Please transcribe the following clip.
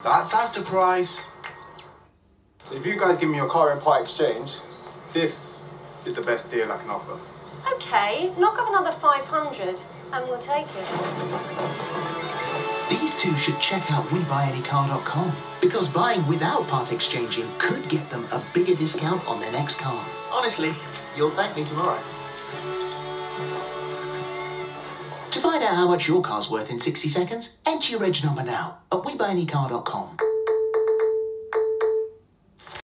That's the price. So if you guys give me your car in part exchange, this is the best deal I can offer. Okay, knock off another 500 and we'll take it. These two should check out WeBuyAnyCar.com because buying without part exchanging could get them a bigger discount on their next car. Honestly, you'll thank me tomorrow. To find out how much your car's worth in 60 seconds, enter your reg number now at WeBuyAnyCar.com.